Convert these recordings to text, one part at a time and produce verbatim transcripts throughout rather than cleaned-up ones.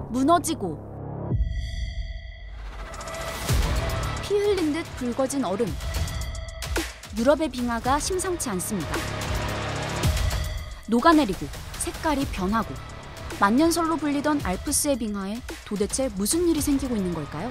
무너지고 피 흘린 듯 붉어진 얼음. 유럽의 빙하가 심상치 않습니다. 녹아내리고 색깔이 변하고 만년설로 불리던 알프스의 빙하에 도대체 무슨 일이 생기고 있는 걸까요?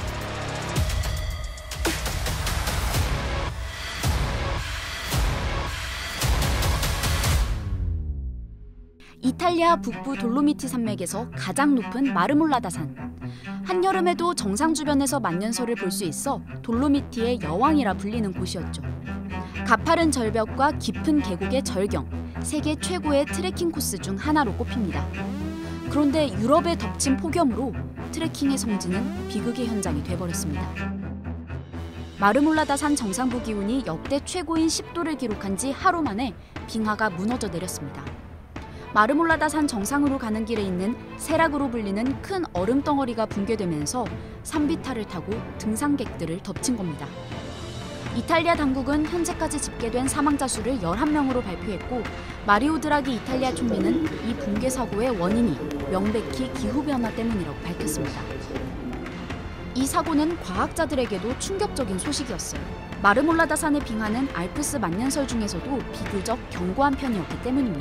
이탈리아 북부 돌로미티 산맥에서 가장 높은 마르몰라다 산. 한여름에도 정상 주변에서 만년설을 볼 수 있어 돌로미티의 여왕이라 불리는 곳이었죠. 가파른 절벽과 깊은 계곡의 절경, 세계 최고의 트레킹 코스 중 하나로 꼽힙니다. 그런데 유럽의 덮친 폭염으로 트레킹의 성지는 비극의 현장이 돼버렸습니다. 마르몰라다 산 정상부 기온이 역대 최고인 십 도를 기록한 지 하루 만에 빙하가 무너져 내렸습니다. 마르몰라다 산 정상으로 가는 길에 있는 세락으로 불리는 큰 얼음 덩어리가 붕괴되면서 산비탈을 타고 등산객들을 덮친 겁니다. 이탈리아 당국은 현재까지 집계된 사망자 수를 열한 명으로 발표했고 마리오 드라기 이탈리아 총리는 이 붕괴 사고의 원인이 명백히 기후변화 때문이라고 밝혔습니다. 이 사고는 과학자들에게도 충격적인 소식이었어요. 마르몰라다 산의 빙하는 알프스 만년설 중에서도 비교적 견고한 편이었기 때문입니다.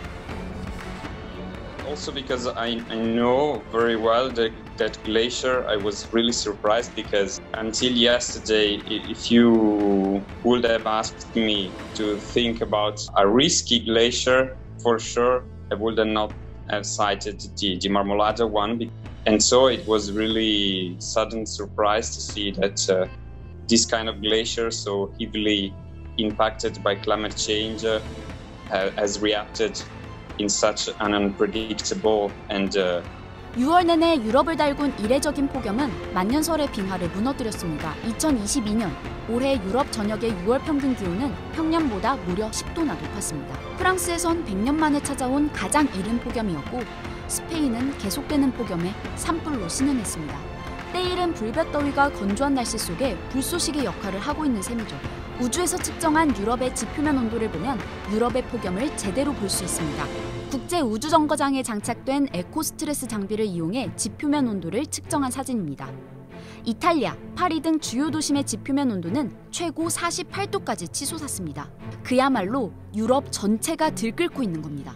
Also because I, I know very well that, that glacier, I was really surprised because until yesterday, if you would have asked me to think about a risky glacier, for sure I would not have cited the, the Marmolada one. And so it was really sudden surprise to see that uh, this kind of glacier, so heavily impacted by climate change, uh, has reacted in such an unpredictable and uh... 유월 내내 유럽을 달군 이례적인 폭염은 만년설의 빙하를 무너뜨렸습니다. 이천이십이 년 올해 유럽 전역의 유월 평균 기온은 평년보다 무려 십 도나 높았습니다. 프랑스에선 백 년 만에 찾아온 가장 이른 폭염이었고 스페인은 계속되는 폭염에 산불로 신음했습니다. 때이른 불볕더위가 건조한 날씨 속에 불쏘시개 역할을 하고 있는 셈이죠. 우주에서 측정한 유럽의 지표면 온도를 보면 유럽의 폭염을 제대로 볼 수 있습니다. 국제우주정거장에 장착된 에코스트레스 장비를 이용해 지표면 온도를 측정한 사진입니다. 이탈리아, 파리 등 주요 도심의 지표면 온도는 최고 사십팔 도까지 치솟았습니다. 그야말로 유럽 전체가 들끓고 있는 겁니다.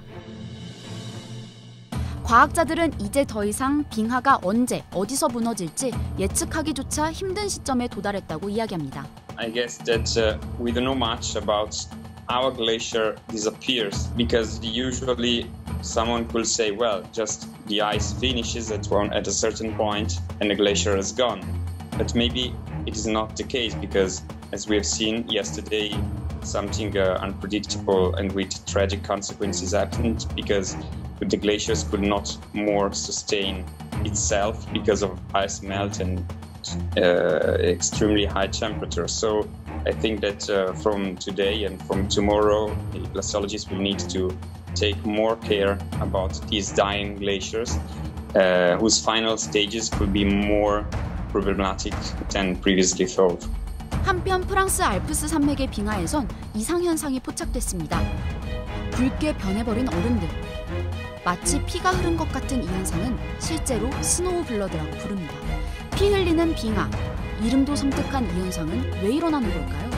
과학자들은 이제 더 이상 빙하가 언제, 어디서 무너질지 예측하기조차 힘든 시점에 도달했다고 이야기합니다. I guess that uh, we don't know much about our glacier disappears because usually someone could say, well, just the ice finishes at one at a certain point and the glacier is gone. But maybe it is not the case because, as we have seen yesterday, something uh, unpredictable and with tragic consequences happened because the glaciers could not more sustain itself because of ice melt and uh, extremely high temperatures. So I think that uh, from today and from tomorrow, glaciologists will need to take more care about these dying glaciers, uh, whose final stages could be more problematic than previously thought. 한편 프랑스 알프스 산맥의 빙하에선 이상현상이 포착됐습니다. 붉게 변해버린 얼음들. 마치 피가 흐른 것 같은 이 현상은 실제로 스노우 블러드라고 부릅니다. 피 흘리는 빙하, 이름도 섬뜩한 이 현상은 왜 일어나는 걸까요?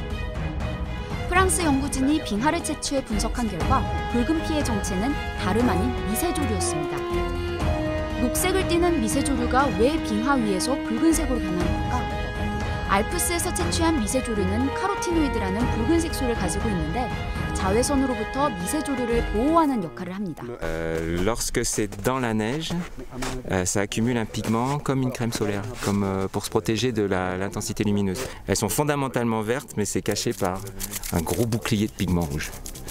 프랑스 연구진이 빙하를 채취해 분석한 결과 붉은 피의 정체는 다름 아닌 미세조류였습니다. 녹색을 띠는 미세조류가 왜 빙하 위에서 붉은색으로 변하는 걸까? 알프스에서 채취한 미세조류는 카로티노이드라는 붉은 색소를 가지고 있는데 자외선으로부터 미세조류를 보호하는 역할을 합니다. Euh, lorsque c'est dans la neige, euh, ça accumule un pigment comme une crème solaire, comme euh, pour se protéger de la, l'intensité lumineuse. Elles sont fondamentalement vertes, mais c'est caché par un gros bouclier de pigment rouge.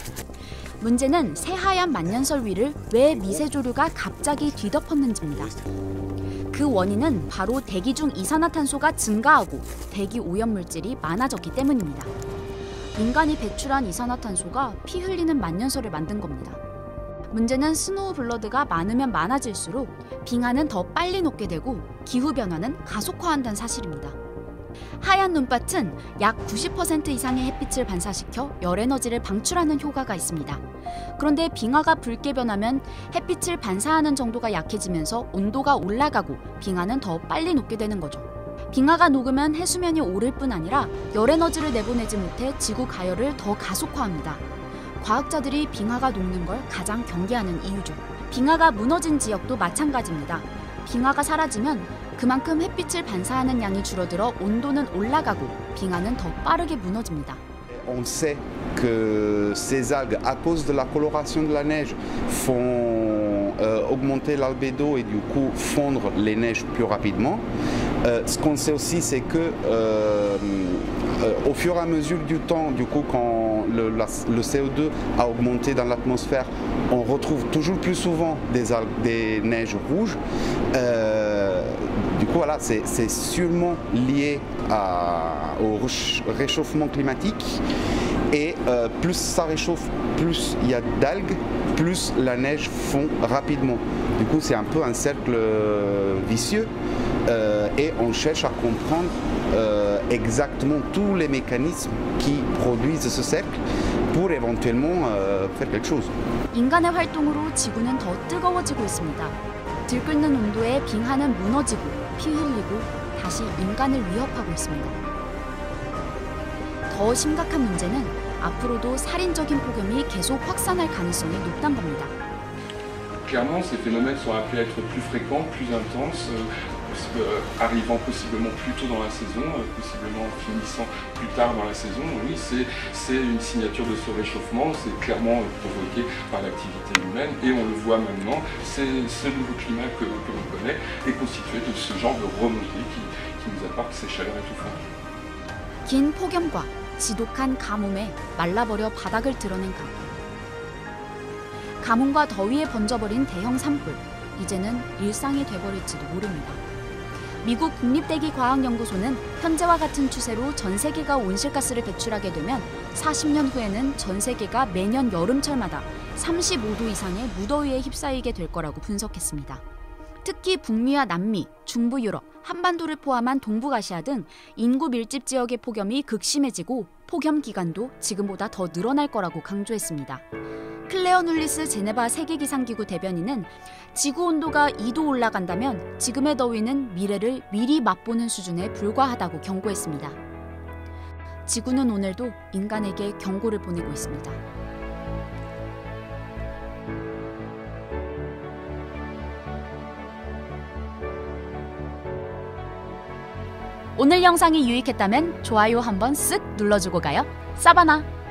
문제는 새하얀 만년설 위를 왜 미세조류가 갑자기 뒤덮었는지입니다. 그 원인은 바로 대기 중 이산화탄소가 증가하고 대기 오염물질이 많아졌기 때문입니다. 인간이 배출한 이산화탄소가 피 흘리는 만년설을 만든 겁니다. 문제는 스노우 블러드가 많으면 많아질수록 빙하는 더 빨리 녹게 되고 기후변화는 가속화한다는 사실입니다. 하얀 눈밭은 약 구십 퍼센트 이상의 햇빛을 반사시켜 열 에너지를 방출하는 효과가 있습니다. 그런데 빙하가 붉게 변하면 햇빛을 반사하는 정도가 약해지면서 온도가 올라가고 빙하는 더 빨리 녹게 되는 거죠. 빙하가 녹으면 해수면이 오를 뿐 아니라 열 에너지를 내보내지 못해 지구 가열을 더 가속화합니다. 과학자들이 빙하가 녹는 걸 가장 경계하는 이유죠. 빙하가 무너진 지역도 마찬가지입니다. 빙하가 사라지면 그만큼 햇빛을 반사하는 양이 줄어들어 온도는 올라가고 빙하는 더 빠르게 무너집니다. On sait que ces algues, à cause de la coloration de la neige, font euh, augmenter l'albédo et du coup fondre les neiges plus rapidement. Euh, ce qu'on sait aussi, c'est que euh, euh, au fur et à mesure du temps, du coup, quand le, la, le C O deux a augmenté dans l'atmosphère, on retrouve toujours plus souvent des, algues, des neiges rouges. Euh, du coup, voilà, c'est sûrement lié à, au réchauffement climatique. Et euh, plus ça réchauffe, plus il y a d'algues, plus la neige fond rapidement. Du coup, c'est un peu un cercle vicieux euh, et on cherche à comprendre euh, exactement tous les mécanismes qui produisent ce cercle pour éventuellement euh, faire quelque chose. 인간의 활동으로 지구는 더 뜨거워지고 있습니다. 들끓는 온도에 빙하는 무너지고 피 흘리고 다시 인간을 위협하고 있습니다. 더 심각한 문제는 앞으로도 sal인적인 폭염이 계속 확산할 가능성이 높다는 겁니다. Clairement, ces phénomènes sont appelés à être plus fréquents, plus intenses, euh, arrivant possiblement plus tôt dans la saison, euh, possiblement finissant plus tard dans la saison. Oui, c'est une signature de ce réchauffement, c'est clairement provoqué par l'activité humaine et on le voit maintenant, ce nouveau climat que, que l'on connaît est constitué de ce genre de remontée qui, qui nous apporte ces chaleurs étouffantes. 긴 폭염과 지독한 가뭄에 말라버려 바닥을 드러낸 강물. 가뭄과 더위에 번져버린 대형 산불, 이제는 일상이 돼버릴지도 모릅니다. 미국 국립대기과학연구소는 현재와 같은 추세로 전 세계가 온실가스를 배출하게 되면 사십 년 후에는 전 세계가 매년 여름철마다 삼십오 도 이상의 무더위에 휩싸이게 될 거라고 분석했습니다. 특히 북미와 남미, 중부 유럽, 한반도를 포함한 동북아시아 등 인구 밀집 지역의 폭염이 극심해지고 폭염 기간도 지금보다 더 늘어날 거라고 강조했습니다. 클레어 눌리스 제네바 세계기상기구 대변인은 지구 온도가 이 도 올라간다면 지금의 더위는 미래를 미리 맛보는 수준에 불과하다고 경고했습니다. 지구는 오늘도 인간에게 경고를 보내고 있습니다. 오늘 영상이 유익했다면 좋아요 한번 쓱 눌러주고 가요. 사바나!